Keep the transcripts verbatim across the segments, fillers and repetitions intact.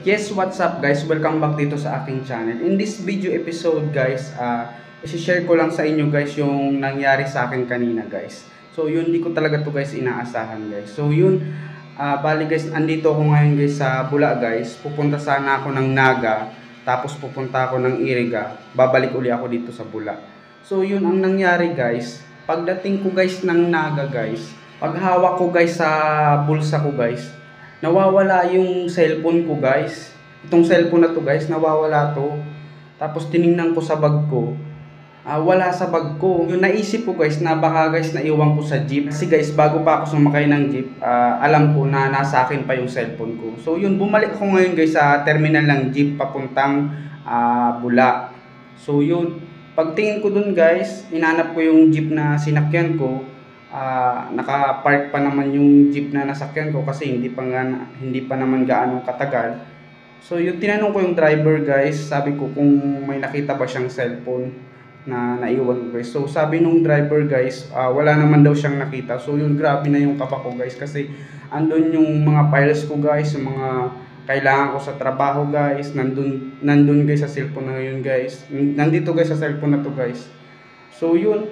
Yes, what's up guys? Welcome back dito sa aking channel. In this video episode guys, uh, isi-share ko lang sa inyo guys yung nangyari sa akin kanina guys. So yun, di ko talaga to guys inaasahan guys. So yun, uh, bali guys, andito ako ngayon guys sa Bula guys. Pupunta sana ako ng Naga, tapos pupunta ako ng Iriga. Babalik uli ako dito sa Bula. So yun ang nangyari guys. Pagdating ko guys ng Naga guys, paghawak ko guys sa bulsa ko guys, nawawala yung cellphone ko guys. Itong cellphone na to guys, nawawala to. Tapos tiningnan ko sa bag ko, ah, wala sa bag ko. Yung naisip ko guys na baka guys naiwan ko sa jeep. Kasi guys, bago pa ako sumakay ng jeep, ah, alam ko na nasa akin pa yung cellphone ko. So yun, bumalik ako ngayon guys sa terminal ng jeep papuntang ah, Bula. So yun, pagtingin ko dun guys, inanap ko yung jeep na sinakyan ko. Uh, naka-park pa naman yung jeep na nasakyan ko kasi hindi pa nga, hindi pa naman gaano katagal. So yung tinanong ko yung driver guys, sabi ko kung may nakita ba siyang cellphone na naiwan ko guys. So sabi nung driver guys, uh, wala naman daw siyang nakita. So yun, grabe na yung kapa ko guys kasi andun yung mga files ko guys, yung mga kailangan ko sa trabaho guys, nandun, nandun guys sa cellphone na yun guys. Nandito guys sa cellphone na to guys. So yun,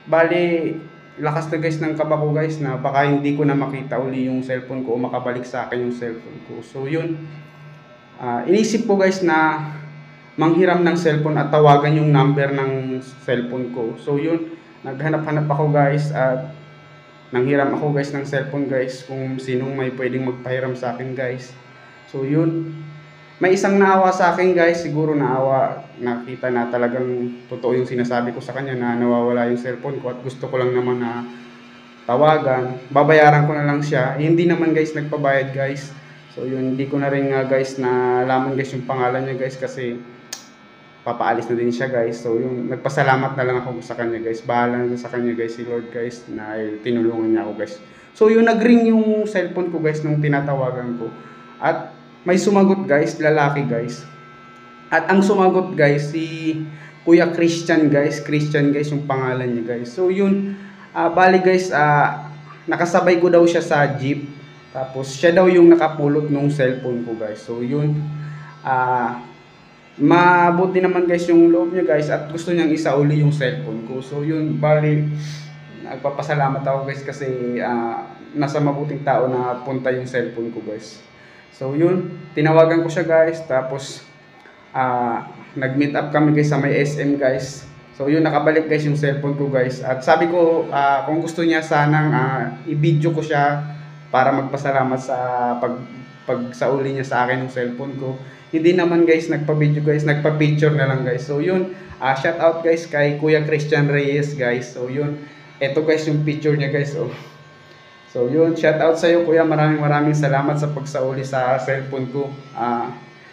bali lakas na guys ng kaba ko guys na baka hindi ko na makita uli yung cellphone ko o makabalik sa akin yung cellphone ko. So yun, uh, inisip ko guys na manghiram ng cellphone at tawagan yung number ng cellphone ko. So yun, naghanap-hanap ako guys at nanghiram ako guys ng cellphone guys kung sinong may pwedeng magpahiram sa akin guys. So yun, may isang naawa sa akin guys, siguro naawa, nakita na talagang totoo yung sinasabi ko sa kanya na nawawala yung cellphone ko at gusto ko lang naman na tawagan, babayaran ko na lang siya. Eh, hindi naman guys nagpabayad guys. So yun, hindi ko na rin uh, guys na alaman guys yung pangalan niya guys kasi papaalis na din siya guys. So yung nagpasalamat na lang ako sa kanya guys, bahala na sa kanya guys si Lord guys na eh, tinulungan niya ako guys. So yung nagring yung cellphone ko guys nung tinatawagan ko at may sumagot guys, lalaki guys. At ang sumagot guys, si Kuya Christian guys. Christian guys yung pangalan niya guys. So yun, uh, bali guys, uh, nakasabay ko daw siya sa jeep. Tapos siya daw yung nakapulot nung cellphone ko guys. So yun, uh, mabuti naman guys yung loob niya guys. At gusto niyang isauli yung cellphone ko. So yun, bali, nagpapasalamat ako guys kasi uh, nasa mabuting tao na punta yung cellphone ko guys. So yun, tinawagan ko siya guys, tapos uh, nag-meet up kami guys sa may S M guys. So yun, nakabalik guys yung cellphone ko guys. At sabi ko, uh, kung gusto niya sanang uh, i-video ko siya para magpasalamat sa pag, pagsauli niya sa akin yung cellphone ko. Hindi naman guys nagpa-video guys, nagpa-picture na lang guys. So yun, uh, shout out guys kay Kuya Christian Reyes guys. So yun, eto guys yung picture niya guys. So, So yun, shout out sa iyo kuya, maraming maraming salamat sa pagsauli sa cellphone ko. Uh,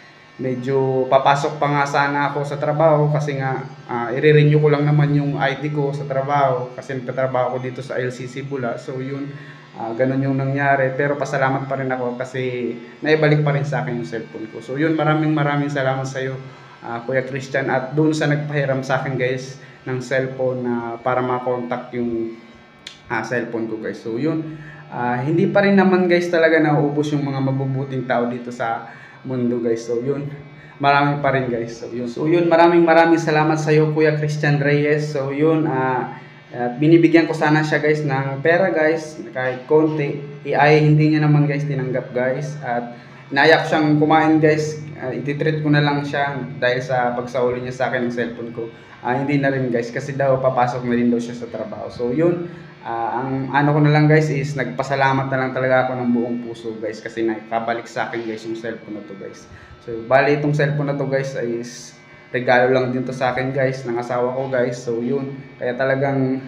medyo papasok pa nga sana ako sa trabaho kasi nga uh, i-renew ko lang naman yung I D ko sa trabaho kasi nagtatrabaho ako dito sa L C C Bula. So yun, uh, ganun yung nangyari, pero pasalamat pa rin ako kasi naibalik pa rin sa akin yung cellphone ko. So yun, maraming maraming salamat sa iyo uh, Kuya Christian at doon sa nagpahiram sa akin guys ng cellphone na uh, para ma-contact yung Ah, cellphone ko guys. So yun, uh, hindi pa rin naman guys talaga nauubos yung mga mabubuting tao dito sa mundo guys. So yun, marami pa rin guys. So yun, so yun, maraming maraming salamat sa iyo Kuya Christian Reyes. So yun, uh, uh, binibigyan ko sana siya guys ng pera guys, kahit konti. E ay hindi niya naman guys tinanggap guys. At nayak siyang kumain guys. Uh, ititreat ko na lang siya dahil sa pagsauli niya sa akin ng cellphone ko. Uh, hindi na rin guys kasi daw papasok na rin daw siya sa trabaho. So yun, Uh, ang ano ko na lang guys is nagpasalamat na lang talaga ako ng buong puso guys kasi nakabalik sa akin guys yung cellphone na to guys. So bali itong cellphone na to guys is regalo lang din to sa akin guys ng asawa ko guys. So yun, kaya talagang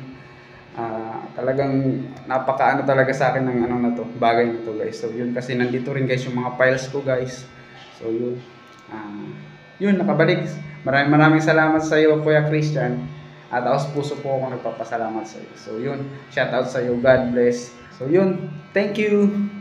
uh, talagang napakaano talaga sa akin ng ano na to, bagay na to guys. So yun, kasi nandito rin guys yung mga files ko guys. So yun, uh, yun nakabalik. Maraming maraming salamat sa iyo Kuya Christian. At taos puso po ako nagpapasalamat sa iyo. So yun, shout out sa iyo. God bless. So yun, thank you.